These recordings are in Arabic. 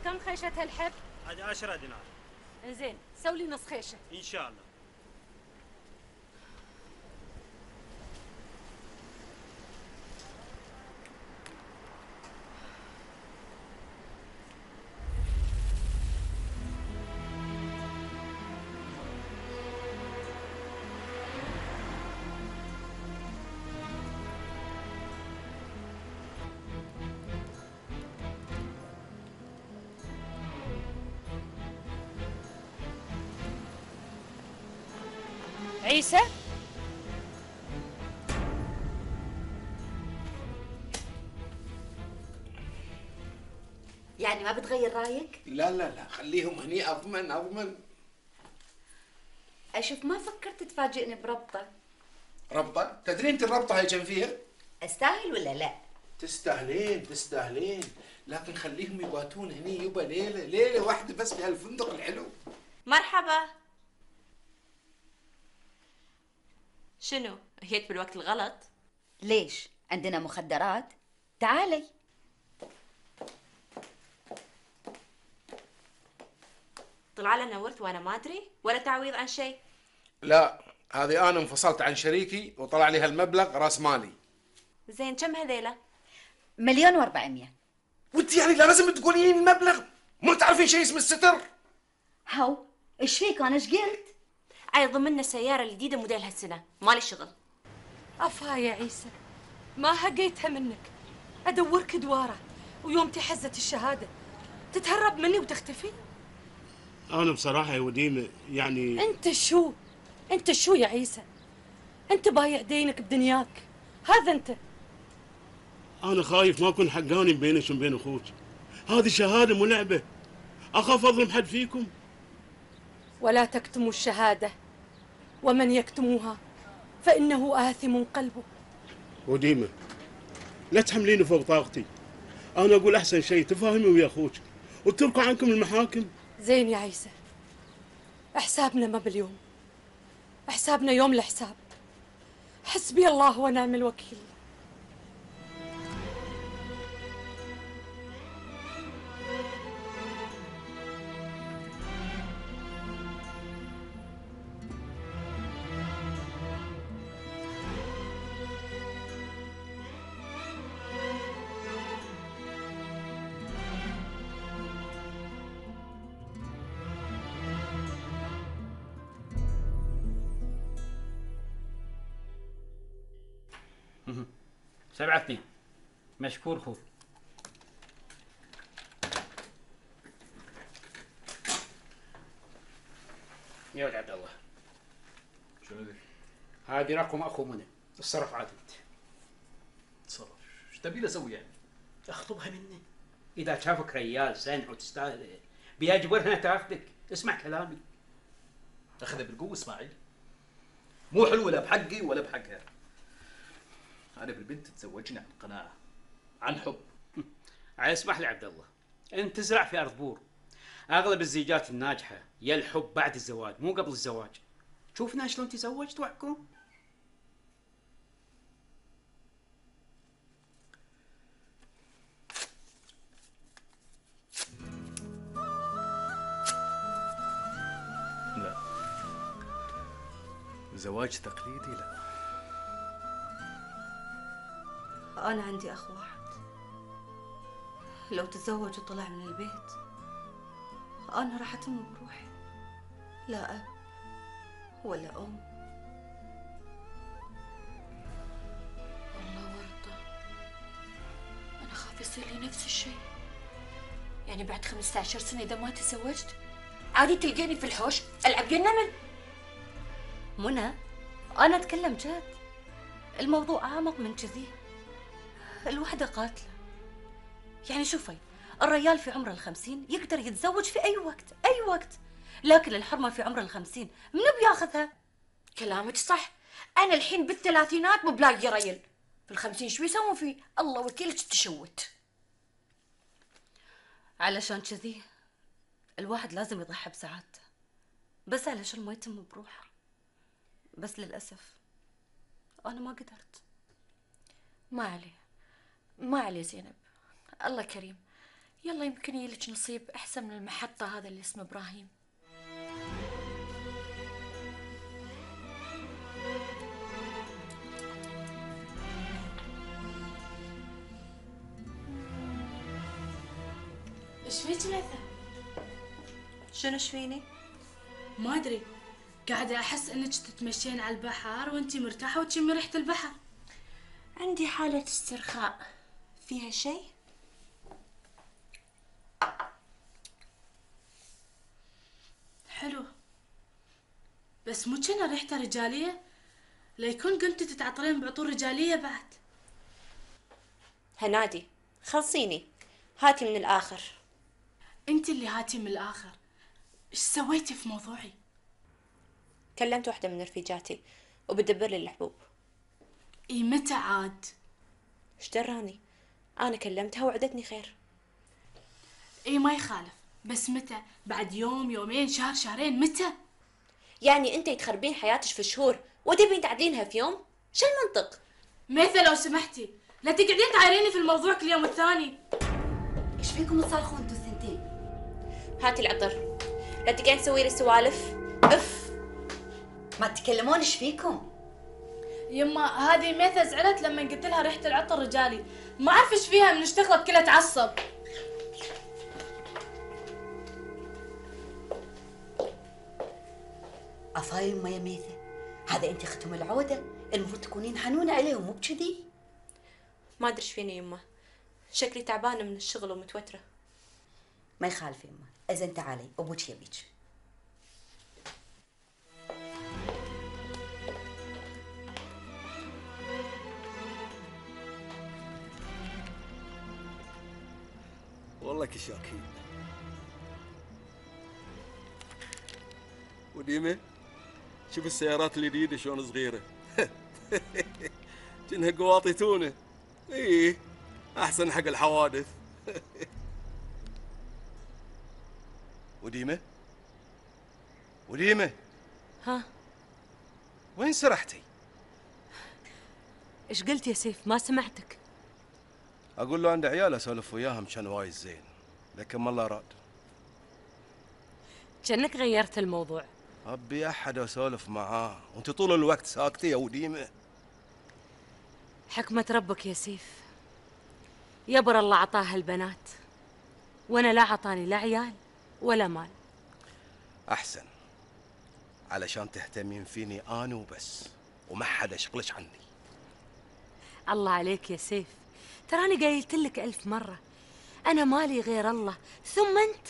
كم خيشة هالحب؟ هذه 10 دينار. انزين سوي لي نص خيشة. ان شاء الله. عيسى؟ يعني ما بتغير رايك؟ لا لا لا، خليهم هني اضمن اضمن. اشوف ما فكرت تفاجئني بربطه. ربطه؟ تدرين انت الربطه هاي كم فيها؟ استاهل ولا لا؟ تستاهلين تستاهلين، لكن خليهم يباتون هني يبا ليله واحده بس بهالفندق الحلو. مرحبا. شنو؟ جيت بالوقت الغلط؟ ليش؟ عندنا مخدرات؟ تعالي. طلع لنا نورت وانا ما ادري ولا تعويض عن شيء. لا، هذه انا انفصلت عن شريكي وطلع لي هالمبلغ راس مالي. زين كم هذيلا؟ 1,400,000. وانت يعني لا لازم تقولين المبلغ؟ مو تعرفين شيء اسمه الستر؟ هاو ايش فيك؟ انا ايش قلت؟ عاي ضمننا سيارة جديدة موديل هالسنة، مالي شغل. افا يا عيسى، ما هقيتها منك. ادورك دواره ويوم تحزت الشهادة تتهرب مني وتختفي. انا بصراحه يا وديمه يعني انت شو يا عيسى؟ انت بايع دينك بدنياك، هذا انت. انا خايف ما اكون حقاني بينك وبين اخوك. هذه شهاده مو لعبه. اخاف اظلم حد فيكم. ولا تكتموا الشهادة، ومن يكتموها فإنه آثم قلبه. وديمه لا تحمليني فوق طاقتي. انا اقول احسن شيء تفاهمي ويا اخوك وتركوا عنكم المحاكم. زين يا عيسى، حسابنا ما باليوم، حسابنا يوم الحساب. حسبي الله ونعم الوكيل. سبعة مشكور خوي. يا ولد عبد الله، شنو ذي؟ هذه رقم اخو منى، اتصرف عاد انت. تصرف؟ ايش تبي لي اسوي يعني؟ اخطبها مني. اذا شافك ريال سنع وتستاهل بيجبرها تاخذك. اسمع كلامي. اخذها بالقوه اسماعيل. مو حلوه لا بحقي ولا بحقها. انا بالبنت تزوجني عن قناعه، عن حب. اسمح لي عبد الله، انت تزرع في ارض بور. اغلب الزيجات الناجحه يا الحب بعد الزواج مو قبل الزواج. شوفنا شلون تزوجت واحكم. لا، زواج تقليدي لا. أنا عندي أخ واحد، لو تزوج وطلع من البيت أنا راح أتم بروحي، لا أب ولا أم. والله وردة، أنا خاف يصير لي نفس الشيء. يعني بعد 15 سنة إذا ما تزوجت عادي تلقيني في الحوش ألعب يا النمل. منى، أنا أتكلم جد، الموضوع أعمق من كذي. الوحدة قاتلة. يعني شوفي، الرجال في عمر 50 يقدر يتزوج في أي وقت أي وقت، لكن الحرمة في عمر 50 منو بياخذها؟ كلامك صح. أنا الحين بالثلاثينات مو بلاقي ريل، في ال50 شو يسوون فيه؟ الله وكيلك تشوت. علشان كذي الواحد لازم يضحي بسعادته بس علشان ما يتم بروحه. بس للأسف أنا ما قدرت. ما عليه زينب، الله كريم، يلا يمكن يلك نصيب أحسن من المحطة هذا اللي اسمه إبراهيم. ايش فيك ميثا؟ شنو ايش فيني؟ ما ادري، قاعدة احس انك تتمشين على البحر وانتي مرتاحة وتشمي ريحة البحر. عندي حالة استرخاء. فيها شيء؟ حلو، بس مو كنا ريحتها رجالية؟ ليكون قمتي تتعطرين بعطور رجالية بعد. هنادي خلصيني، هاتي من الآخر. انت اللي هاتي من الآخر. ايش سويتي في موضوعي؟ كلمت واحدة من رفيجاتي وبدبر لي الحبوب. اي متى عاد؟ ايش دراني؟ أنا كلمتها وعدتني خير. اي ما يخالف، بس متى؟ بعد يوم، يومين، شهر، شهرين، متى؟ يعني انتي تخربين حياتك في شهور وتبين تعدينها في يوم؟ شو المنطق؟ ميثا لو سمحتي لا تقعدين تعايريني في الموضوع كل يوم والثاني. ايش فيكم تصالحون انتوا الثنتين؟ هاتي العطر، لا تقعدين تسوي لي سوالف. اف، ما تتكلمون ايش فيكم؟ يما هذه ميثا زعلت لما قلت لها ريحة العطر رجالي، ما اعرف ايش فيها من اشتغلت كلها تعصب. عفاي يما يا ميثا، هذا انت ختم العودة، المفروض تكونين حنونة عليهم مو بكذي. ما ادري ايش فيني يمه، شكلي تعبانة من الشغل ومتوترة. ما يخالف يما، اذن تعالي ابوك يبيك. والله كشاكين. وديمة شوف السيارات الجديدة شلون صغيرة. كأنها قواطي تونة. ايه احسن حق الحوادث. وديمة ها، وين سرحتي؟ ايش قلت يا سيف؟ ما سمعتك. اقول له عند عيال اسولف وياهم كان وايد زين، لكن ما الله راد. كأنك غيرت الموضوع. ابي احد اسولف معاه وانت طول الوقت ساكتة يا وديمة. حكمة ربك يا سيف، يبر الله عطاها البنات وانا لا عطاني لا عيال ولا مال. احسن، علشان تهتمين فيني انا وبس وما حد يشغلش عني. الله عليك يا سيف، تراني قايلت لك 1000 مرة أنا مالي غير الله، ثم أنت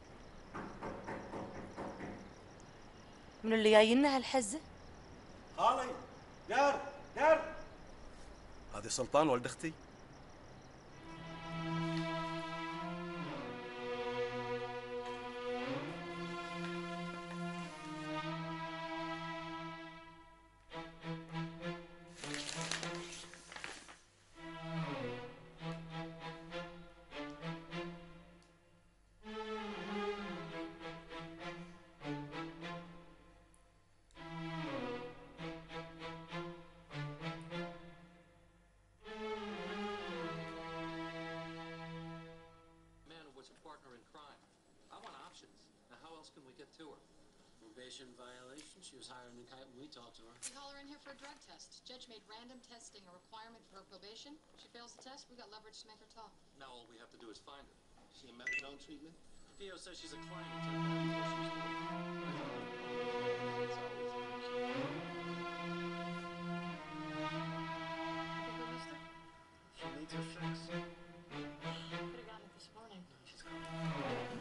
من اللي جاينا هالحزة؟ خالي دار هذه سلطان ولد اختي. Violation. She was hired in Kite when we talked to her. We call her in here for a drug test. Judge made random testing a requirement for her probation. She fails the test, we got leverage to make her talk. Now all we have to do is find her. She in methadone treatment? Theo says she's a client who took that before she was She needs her fix. Could have gotten it this morning. She's coming.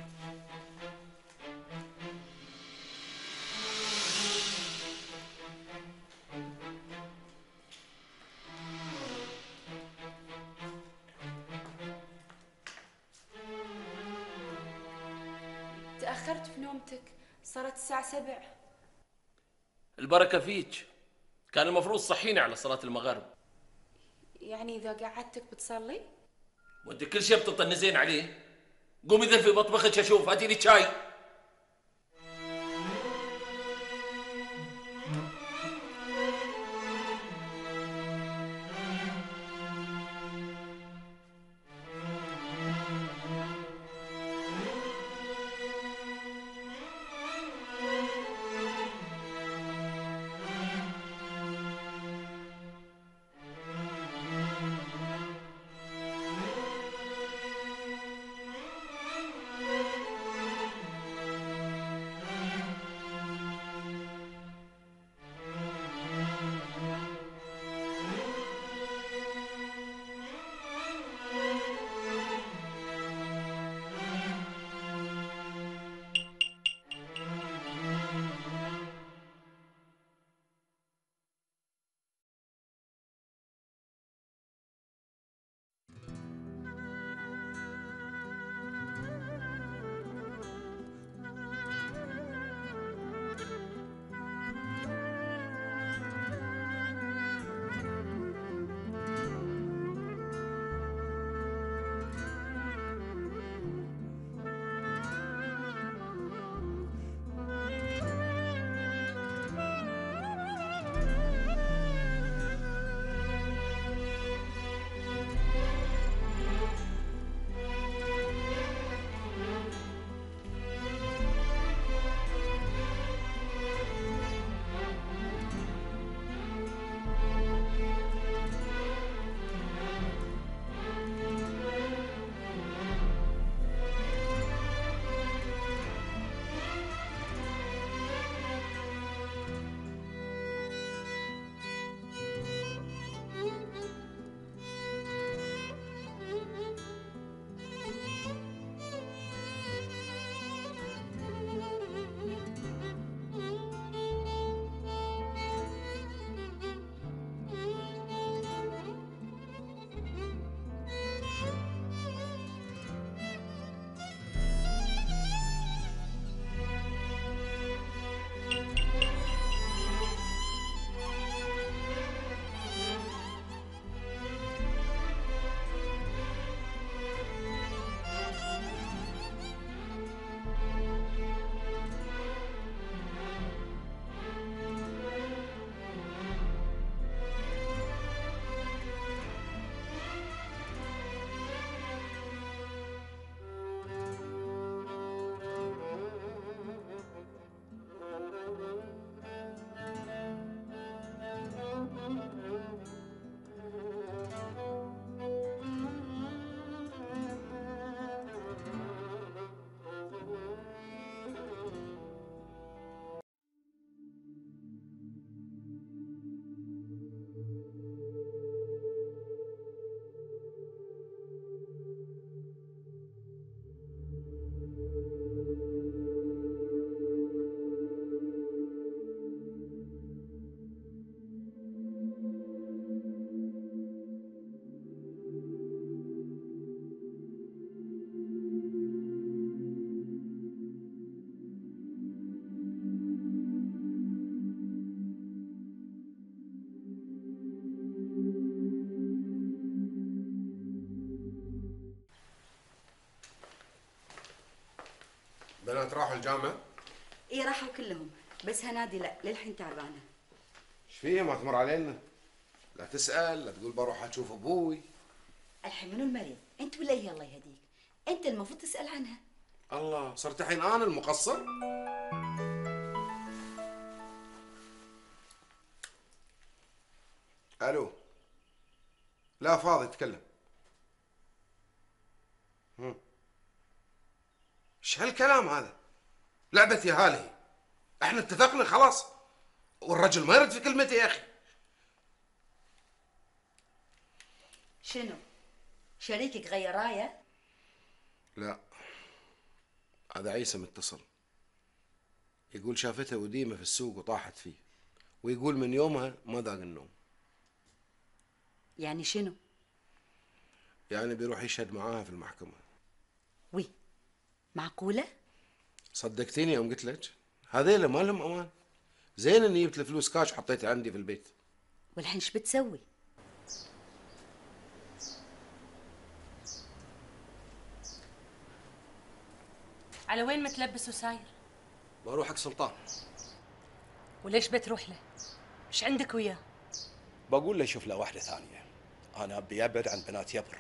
تأخرت في نومتك، صارت الساعة 7. البركة فيك، كان المفروض تصحيني على صلاة المغرب. يعني إذا قعدتك بتصلي؟ وانت كل شيء بتطنزين عليه. قومي ذلفي بطبخك اشوف، هاتي لي شاي. البنات راحوا الجامعة؟ اي راحوا كلهم، بس هنادي لا، للحين تعبانه. ايش فيه ما تمر علينا؟ لا تسأل، لا تقول بروح اشوف ابوي. الحين منو المريض؟ انت ولا هي الله يهديك؟ انت المفروض تسأل عنها. الله، صرت الحين انا المقصر؟ الو. لا فاضي اتكلم. ايش هالكلام هذا؟ لعبة يهالي. احنا اتفقنا خلاص، والرجل ما يرد في كلمته يا اخي. شنو؟ شريكك غير رايه؟ لا، هذا عيسى متصل، يقول شافته وديمة في السوق وطاحت فيه، ويقول من يومها ما ذاق النوم. يعني شنو؟ يعني بيروح يشهد معاها في المحكمة. وي، معقولة؟ صدقتيني يوم قلت لك هذيلا ما لهم امان. زين اني جبت الفلوس كاش وحطيتها عندي في البيت. والحين ايش بتسوي؟ على وين متلبس وساير؟ بروح حق سلطان. وليش بتروح له؟ ايش عندك وياه؟ بقول له يشوف له واحدة ثانية، أنا أبي أبعد عن بنات يبر.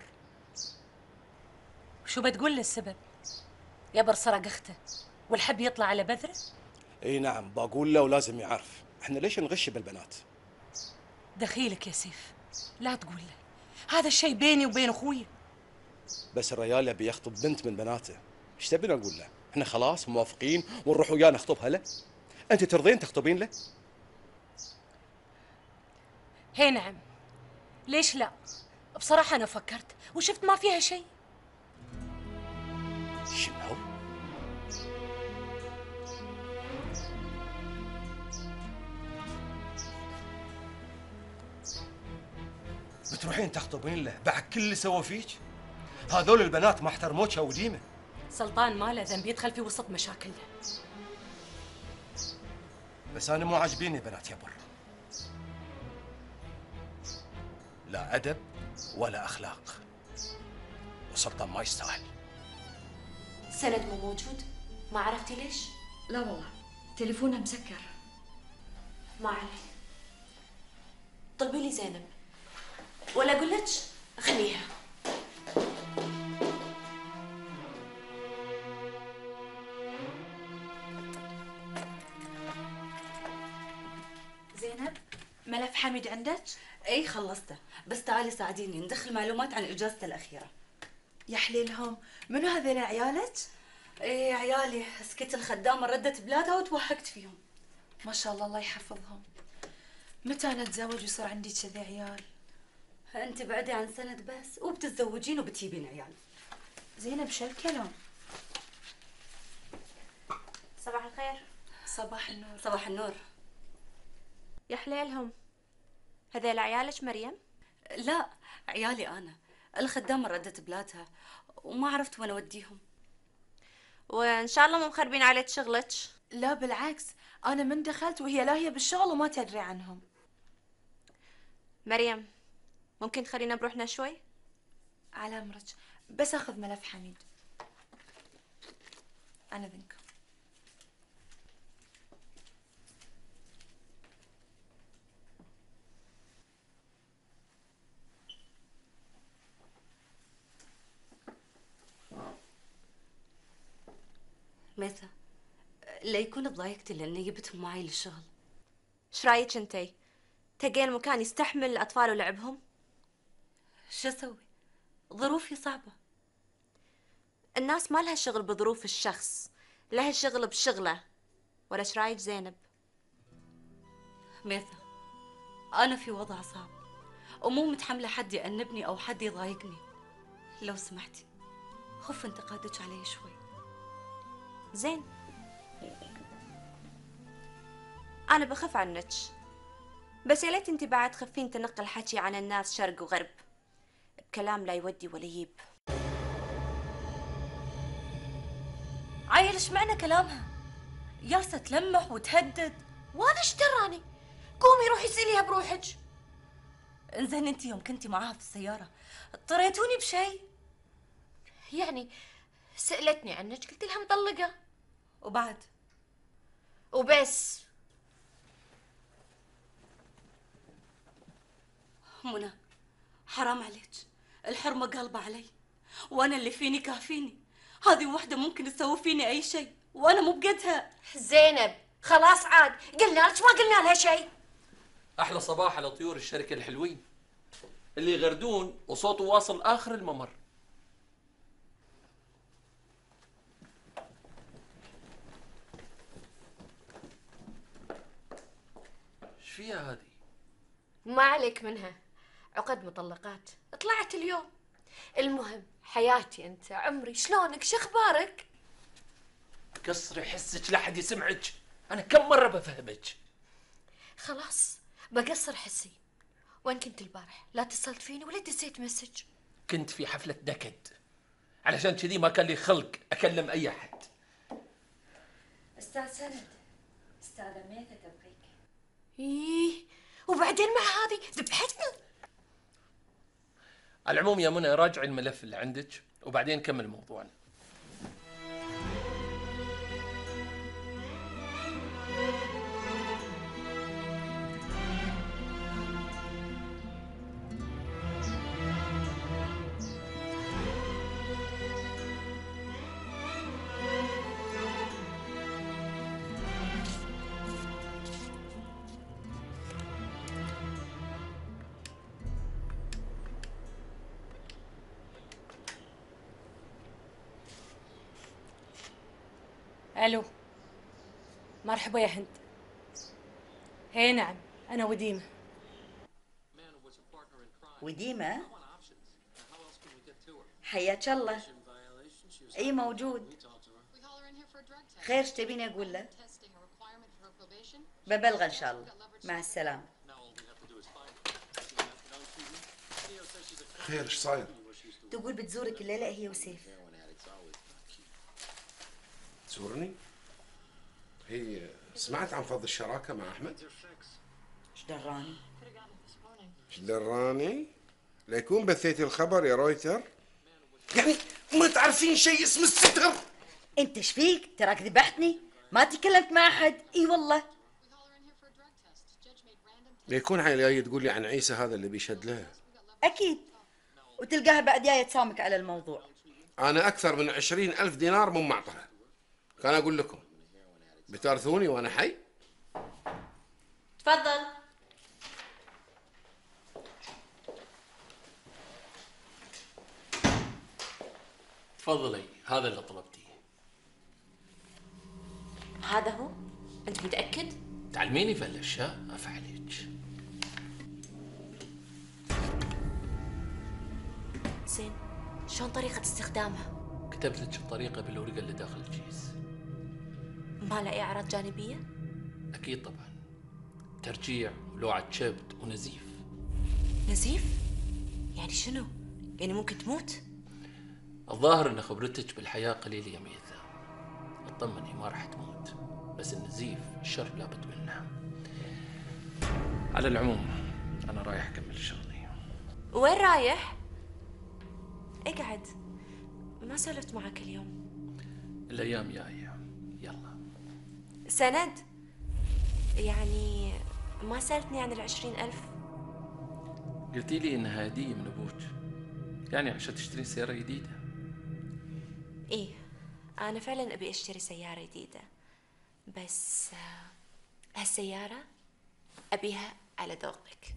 وشو بتقول له السبب؟ يبر سرق أخته والحب يطلع على بذره؟ إي نعم، بقول له ولازم يعرف، إحنا ليش نغش بالبنات؟ دخيلك يا سيف، لا تقول له، هذا الشيء بيني وبين أخوي. بس الرجال يبي يخطب بنت من بناته، إيش تبي أقول له؟ إحنا خلاص موافقين ونروح وياه نخطبها له؟ أنت ترضين تخطبين له؟ هي نعم، ليش لا؟ بصراحة أنا فكرت وشفت ما فيها شيء. شنو؟ بتروحين تخطبين له بعد كل اللي سوى فيك؟ هذول البنات ما احترموك يا وديمة. سلطان ما له ذنب يدخل في وسط مشاكلنا. بس أنا مو عاجبيني بنات يبر، لا أدب ولا أخلاق، وسلطان ما يستاهل. سند مو موجود؟ ما عرفتي ليش؟ لا والله، تليفونها مسكر. ما علي، طلبي لي زينب ولا اقول لك خليها. زينب، ملف حميد عندك؟ اي خلصته، بس تعالي ساعديني ندخل معلومات عن اجازته الاخيره. يا حليلهم، منو هذول عيالك؟ ايه عيالي، سكت الخدامه ردت بلادها وتوهقت فيهم. ما شاء الله، الله يحفظهم. متى انا اتزوج ويصير عندي كذي عيال؟ انت بعدي عن سند بس وبتتزوجين وبتجيبين عيال. زينب شو الكلام؟ صباح الخير. صباح النور. صباح النور. يا حليلهم، هذيل عيالك مريم؟ لا، عيالي انا. الخدامه ردت بلادها وما عرفت وين اوديهم. وان شاء الله مو مخربين عليك شغلك؟ لا بالعكس، انا من دخلت وهي لاهيه بالشغل وما تدري عنهم. مريم، ممكن تخلينا بروحنا شوي؟ على امرك، بس اخذ ملف حميد. انا ذنكم. ميثا، لا يكون تضايقتي لاني جبتهم معي للشغل. ايش رايك انتي؟ تلقين مكان يستحمل الاطفال ولعبهم؟ شو اسوي؟ ظروفي صعبه. الناس ما لها شغل بظروف الشخص، لها شغل بشغله. ولا ايش رايك زينب؟ ميثا، انا في وضع صعب ومو متحمله حد يأنبني او حد يضايقني. لو سمحتي خف انتقادك علي شوي. زين، انا بخاف عنك، بس يا ليت انت بعد خفين تنقل حكي عن الناس شرق وغرب بكلام لا يودي ولا يجيب. عايل ايش معنى كلامها؟ ياسة تلمح وتهدد. وانا ايش دراني؟ قومي روحي سأليها بروحك. انزين انت يوم كنتي معاها في السيارة اضطريتوني بشيء؟ يعني سألتني عنك قلت لها مطلقة. وبعد وبس. منى حرام عليك، الحرمة قلبة علي، وأنا اللي فيني كافيني. هذه وحدة ممكن تسوي فيني أي شيء وأنا مو بقدها. زينب خلاص عاد، قلنا لك ما قلنا لها شيء. احلى صباح على طيور الشركه الحلوين اللي يغردون وصوته واصل اخر الممر. ايش فيها هذه؟ ما عليك منها، عقد مطلقات طلعت اليوم. المهم حياتي انت، عمري، شلونك، شخبارك؟ قصري حسك لا حد يسمعك، انا كم مره بفهمك. خلاص بقصر حسي. وين كنت البارح؟ لا اتصلت فيني ولا دسيت مسج. كنت في حفله نكد، علشان كذي ما كان لي خلق اكلم اي احد. استاذ سند، استاذه ميثة تبغيك. ايه وبعدين مع هذه ذبحتني. على العموم يا منى راجعي الملف اللي عندك وبعدين نكمل موضوعنا. الو، مرحبا يا هند. هي نعم، انا وديمه. وديمه؟ حياك الله. اي موجود. خير ايش تبيني اقول له؟ ببلغ ان شاء الله. مع السلامه. خير ايش صاير؟ تقول بتزورك الليله هي وسيف. تزورني؟ هي سمعت عن فض الشراكة مع أحمد؟ ايش دراني؟ ايش دراني؟ ليكون بثيتي الخبر يا رويتر؟ يعني ما تعرفين شيء اسمه الستر؟ انت ايش فيك؟ تراك ذبحتني؟ ما تكلمت مع احد؟ اي والله. ليكون عيل تقول لي عن عيسى هذا اللي بيشد لها. اكيد، وتلقاها بعد جايه تسامك على الموضوع. أنا أكثر من 20,000 دينار من معطلة. كان أقول لكم بتارثوني وأنا حي؟ تفضل. تفضلي، هذا اللي طلبتيه. هذا هو؟ انت متاكد؟ تعلميني في هالاشياء افعلك. زين، شلون طريقه استخدامها؟ كتبت لك الطريقه بالورقه اللي داخل الكيس. ما لها اي اعراض جانبيه؟ اكيد طبعا، ترجيع ولوعه كبد ونزيف. نزيف؟ يعني شنو؟ يعني ممكن تموت؟ الظاهر ان خبرتك بالحياه قليله يا ميثا. اطمني ما راح تموت، بس النزيف الشر لابد منه. على العموم انا رايح اكمل شغلي. وين رايح؟ اقعد، ما سولفت معك اليوم. الايام جايه، يلا. سند، يعني ما سألتني عن 20,000؟ قلتي لي انها هديه من ابوك، يعني عشان تشتري سياره جديده. ايه، انا فعلا ابي اشتري سياره جديده، بس هالسياره ابيها على ذوقك.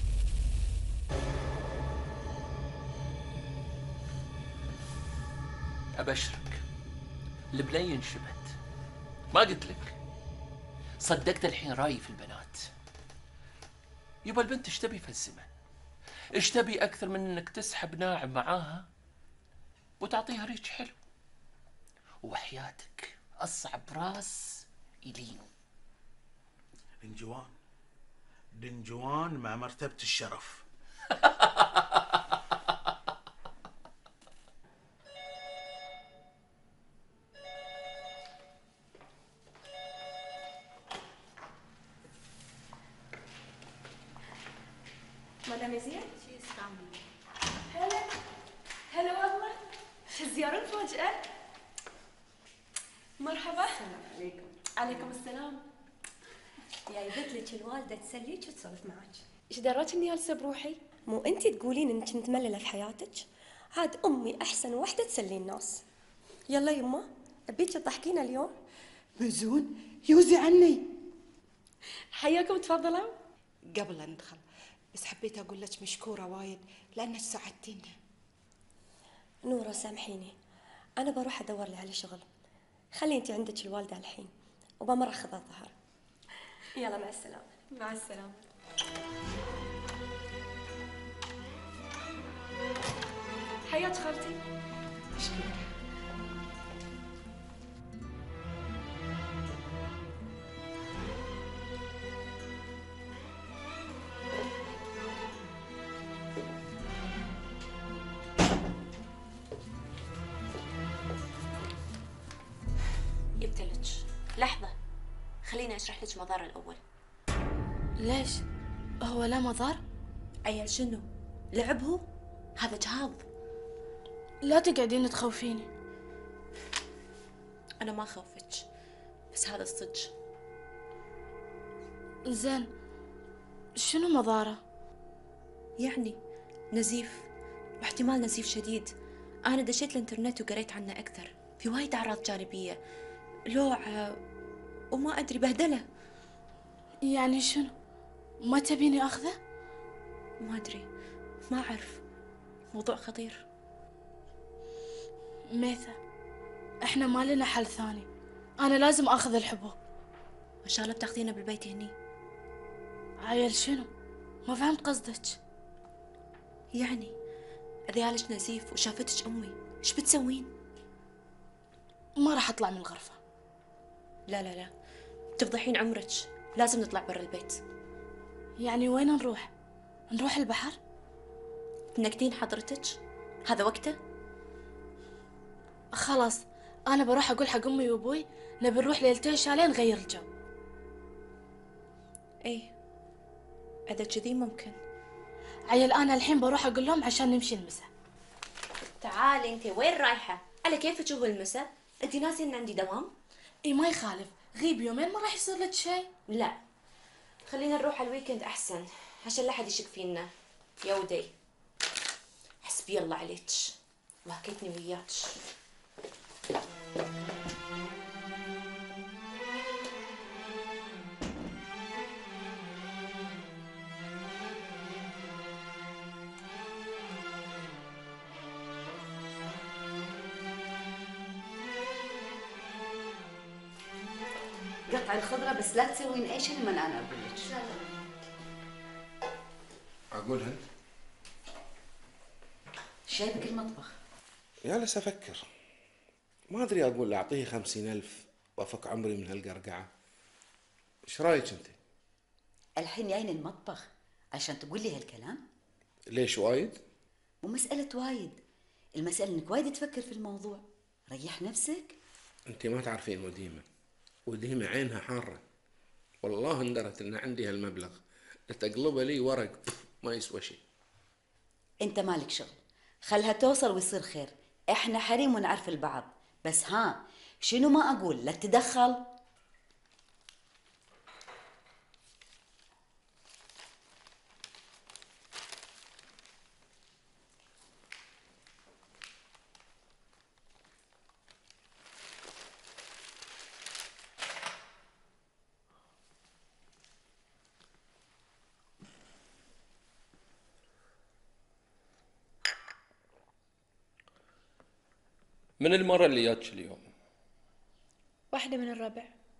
ابشرك، البنين شبت. ما قلت لك؟ صدقت الحين رايي في البنات. يبا البنت ايش تبي في هالزمن؟ ايش تبي اكثر من انك تسحب ناعم معاها وتعطيها ريش حلو؟ وحياتك اصعب راس الين. دنجوان، دنجوان مع مرتبة الشرف. مدام يزيد؟ هلا هلا والله، شو الزيارة المفاجأة؟ مرحبا. السلام عليكم. عليكم السلام. جايبت لك الوالده تسليك وتسولف معك. ايش دراك اني جالسه بروحي؟ مو انت تقولين انك متملله في حياتك؟ عاد امي احسن وحده تسلي الناس. يلا يما ابيك تضحكينا اليوم. مزون يوزي عني. حياكم تفضلوا. قبل لا ندخل بس حبيت اقول لك مشكوره وايد لانك ساعدتينا. نوره سامحيني، انا بروح ادور لي على شغل. خلي انت عندك الوالده الحين وبمر اخذ الظهر. يلا مع السلامه. مع السلامه. حياك خالتي. مشكوره. جبتلك. لحظة، خليني أشرح لك مضار الأول. ليش؟ هو لا مضار؟ عيل شنو؟ لعب هو؟ هذا جهاض. لا تقعدين تخوفيني. أنا ما خوفتك، بس هذا الصدق. زين، شنو مضاره؟ يعني نزيف، واحتمال نزيف شديد. أنا دشيت الإنترنت وقريت عنه أكثر، في وايد أعراض جانبية، لوعة وما أدري بهدلة. يعني شنو؟ ما تبيني أخذه؟ ما أدري، ما أعرف، موضوع خطير. ميثا، إحنا ما لنا حل ثاني، أنا لازم أخذ الحبوب. إن شاء الله بتاخذينه بالبيت هني. عيل شنو؟ ما فهمت قصدك. يعني إذا جالك نزيف وشافتك أمي، إيش بتسوين؟ ما راح أطلع من الغرفة. لا لا لا، تفضحين عمرك، لازم نطلع برا البيت. يعني وين نروح؟ نروح البحر؟ تنكتين حضرتك؟ هذا وقته؟ خلاص، أنا بروح أقول حق أمي وأبوي نبي نروح ليلتين شاليه نغير الجو. إيه، إذا كذي ممكن. عيل أنا الحين بروح أقول لهم عشان نمشي المساء. تعالي انت، وين رايحة؟ على كيفك هو المساء؟ انت ناسي ان عندي دوام؟ اي ما يخالف، غيب يومين ما راح يصير لك شيء. لا، خلينا نروح على الويكند احسن عشان لا حد يشك فينا. يا ودي، حسبي الله عليك، وهكيتني وياك. قطع الخضرة بس لا تسوين اي شيء لما انا اقول لك. اقولها؟ شايبك المطبخ. جالس افكر، ما ادري اقول له اعطيه 50,000 وافك عمري من هالقرقعه. ايش رايك انت؟ الحين جايين المطبخ عشان تقول لي هالكلام؟ ليش وايد؟ مو مسألة وايد، المسألة انك وايد تفكر في الموضوع. ريح نفسك. انت ما تعرفين وديمة عينها حارة، والله اندرت ان عندي هالمبلغ تقلبه لي ورق ما يسوى شيء. انت مالك شغل، خلها توصل ويصير خير. احنا حريم ونعرف البعض، بس ها شنو ما اقول لا تتدخل. من المرة اللي جاتش اليوم؟ واحدة من الربع.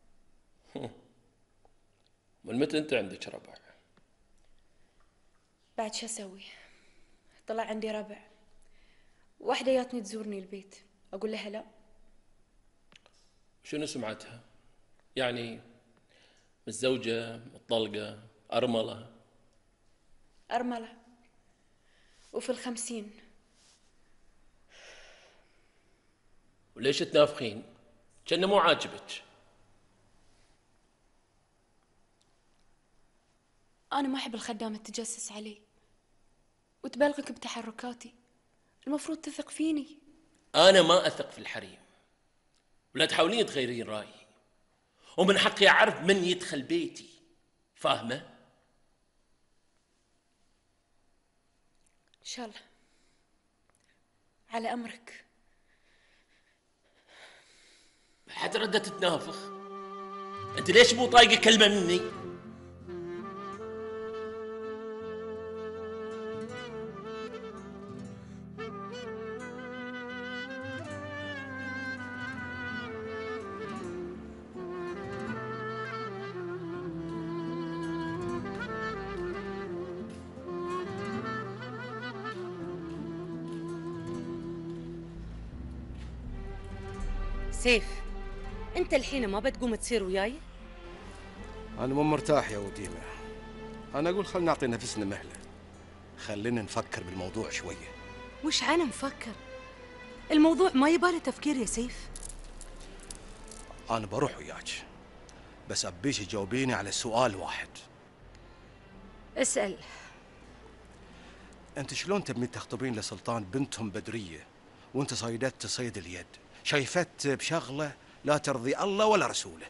من متى انت عندك ربع؟ بعد شو اسوي؟ طلع عندي ربع. واحدة جاتني تزورني البيت، اقول لها لا. شنو سمعتها؟ يعني متزوجة، مطلقة، أرملة؟ أرملة وفي 50. وليش تنافخين؟ كأنه مو عاجبك. أنا ما أحب الخدامة تتجسس علي وتبلغك بتحركاتي، المفروض تثق فيني. أنا ما أثق في الحريم، ولا تحاولين تغيرين رايي، ومن حقي اعرف من يدخل بيتي، فاهمه؟ إن شاء الله. على أمرك. حتى ردت تنافخ. انت ليش مو طايقه كلمه مني؟ سيف، انت الحين ما بتقوم تصير وياي؟ انا مو مرتاح يا وديمه. انا اقول خلينا نعطي نفسنا مهله، خلينا نفكر بالموضوع شويه. وش عنا نفكر؟ الموضوع ما يباله تفكير يا سيف. انا بروح وياك، بس ابيش تجاوبيني على سؤال واحد. اسأل. انت شلون تبين تخطبين لسلطان بنتهم بدريه وانت صيدت صيد اليد، شايفت بشغله لا ترضي الله ولا رسوله؟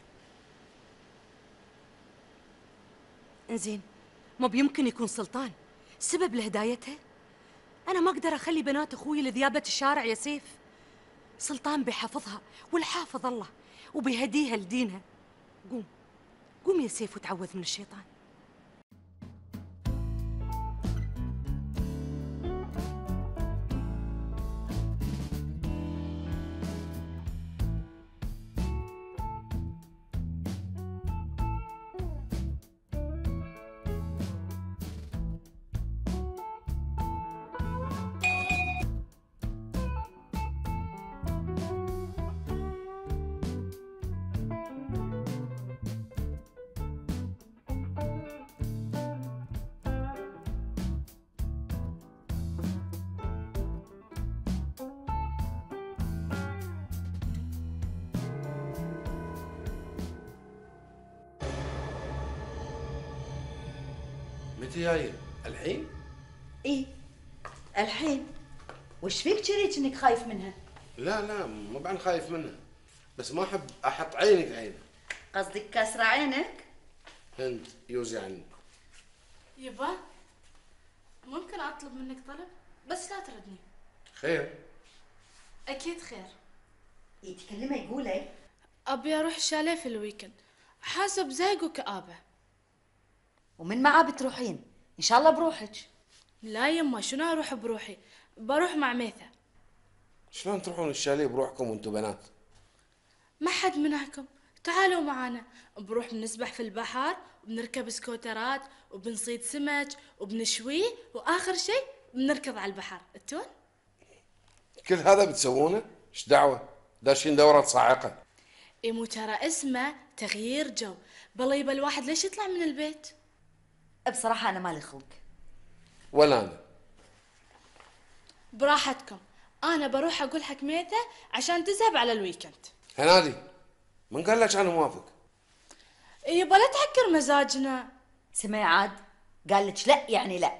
انزين، ما بيمكن يكون سلطان سبب لهدايتها؟ انا ما اقدر اخلي بنات اخوي لذيابه الشارع يا سيف. سلطان بيحفظها والحافظ الله وبيهديها لدينها. قوم قوم يا سيف وتعوذ من الشيطان. متى جايه؟ الحين؟ ايه الحين. وش فيك تريد انك خايف منها؟ لا مو بعد خايف منها، بس ما احب احط عينك عينها. قصدك كسر عينك؟ هند يوزي عني. يبا ممكن اطلب منك طلب بس لا تردني. خير؟ اكيد خير. يتكلمه يقولي ابي اروح الشاليه في الويكند، حاسه بزهق وكآبه. ومن معاه بتروحين؟ ان شاء الله بروحك. لا يما، شنو اروح بروحي؟ بروح مع ميثا. شلون تروحون الشاليه بروحكم وانتم بنات؟ ما حد منعكم، تعالوا معانا. بروح بنسبح في البحر وبنركب سكوترات وبنصيد سمك وبنشويه، واخر شيء بنركض على البحر. التون كل هذا بتسوونه؟ ايش دعوه؟ داشين دوره صاعقه. اي مو ترى اسمه تغيير جو، بالله يبى الواحد ليش يطلع من البيت؟ بصراحه انا مالي خلق. ولا انا. براحتكم، انا بروح اقول حق ميثا عشان تذهب على الويكند. هنادي من قال لك انا موافق؟ يبا لا تحكر مزاجنا. سمعي عاد، قال لك لا يعني لا.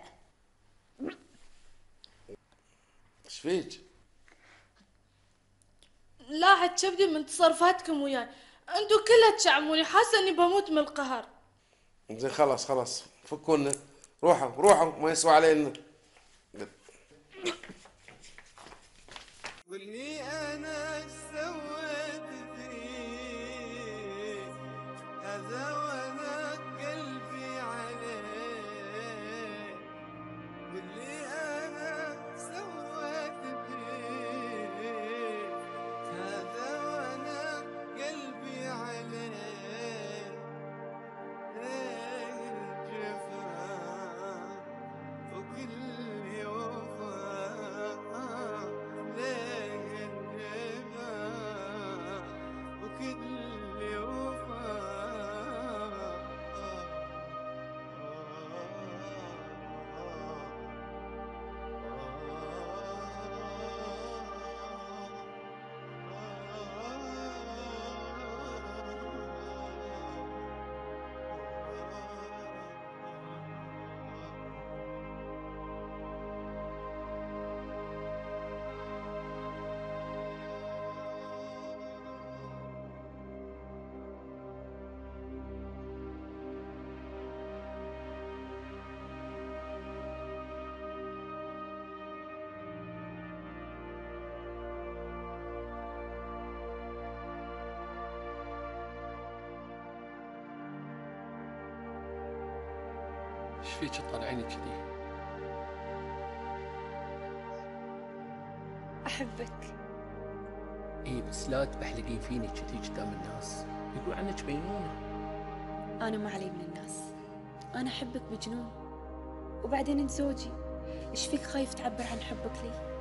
ايش فيك؟ لا عاد كبدي من تصرفاتكم وياي، انتو كلها تشعموني، حاسه اني بموت من القهر. زين خلاص فكونا، روحوا ما يسوى علينا. واللي انا ايش سويت فيه هذا وانا قلبي عليه، واللي انا سويت فيه هذا وانا قلبي عليه. ليه الجفا وكل وفا، ليه الجفا وكل وفا. فيك تطلعيني كذي؟ أحبك. اي بس لا تبحلقين فيني كذي قدام الناس، يقول عنك مجنونة. أنا ما علي من الناس، أنا أحبك بجنون. وبعدين أنت زوجي، إيش فيك خايف تعبر عن حبك لي؟